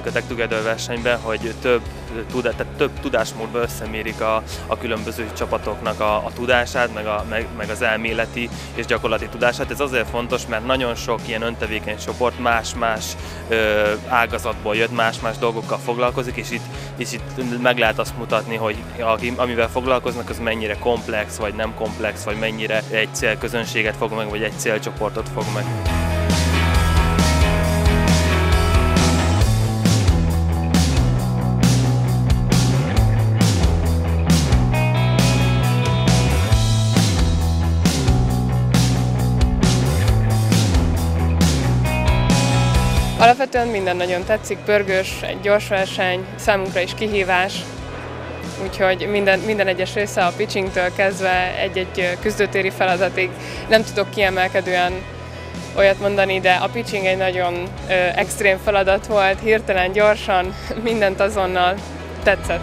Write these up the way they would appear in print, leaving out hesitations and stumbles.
a Tech Together versenyben, hogy több tudásmódban összemérik a különböző csapatoknak a tudását, meg az elméleti és gyakorlati tudását. Ez azért fontos, mert nagyon sok ilyen öntevékeny csoport más-más ágazatból jött, más-más dolgokkal foglalkozik, és itt meg lehet azt mutatni, hogy amivel foglalkoznak, az mennyire komplex, vagy nem komplex, vagy mennyire egy célközönséget fog meg, vagy egy célcsoportot fog meg. Alapvetően minden nagyon tetszik, pörgős, egy gyors verseny, számunkra is kihívás, úgyhogy minden egyes része a pitchingtől kezdve egy-egy küzdőtéri feladatig nem tudok kiemelkedően olyat mondani, de a pitching egy nagyon extrém feladat volt, hirtelen, gyorsan, mindent azonnal tetszett.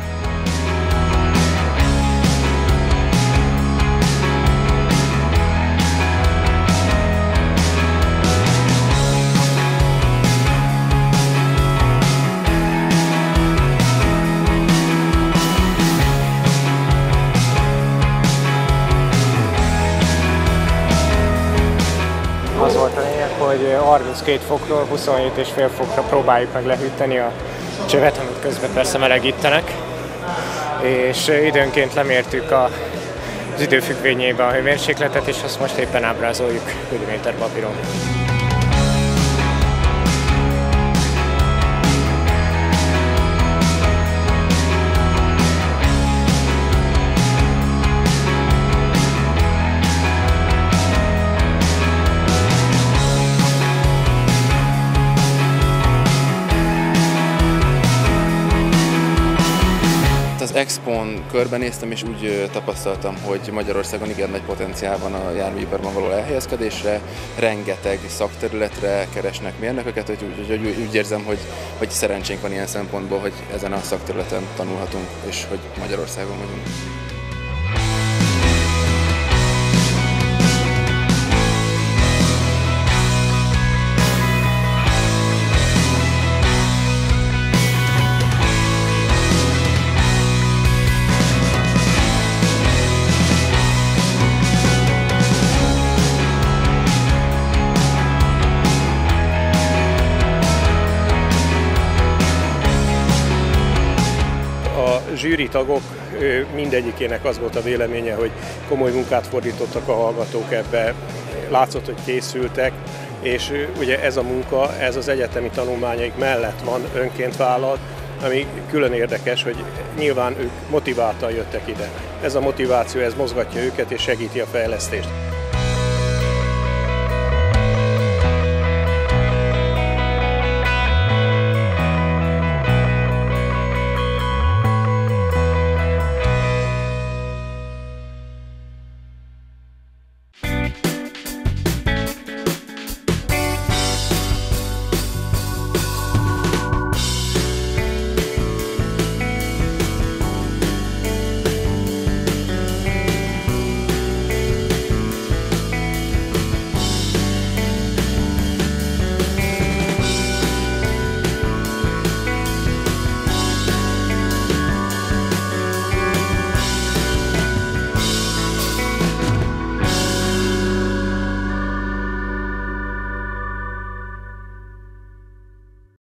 Az volt a lényeg, hogy 32 fokról 27,5 fokra próbáljuk meg lehűteni a csövet, amit közben persze melegítenek, és időnként lemértük az időfüggvényébe a hőmérsékletet, és azt most éppen ábrázoljuk milliméterpapíron. Az Expón körbenéztem, és úgy tapasztaltam, hogy Magyarországon igen nagy potenciál van a járműiparban való elhelyezkedésre, rengeteg szakterületre keresnek mérnököket, úgyhogy úgy érzem, hogy szerencsénk van ilyen szempontból, hogy ezen a szakterületen tanulhatunk, és hogy Magyarországon vagyunk. A zsűritagok mindegyikének az volt a véleménye, hogy komoly munkát fordítottak a hallgatók ebbe, látszott, hogy készültek, és ugye ez a munka, ez az egyetemi tanulmányaik mellett van önként vállalt, ami külön érdekes, hogy nyilván ők motiváltan jöttek ide. Ez a motiváció, ez mozgatja őket és segíti a fejlesztést.